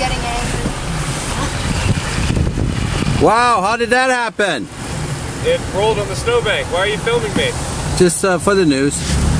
getting angry. Wow, how did that happen? It rolled on the snowbank. Why are you filming me? Just for the news.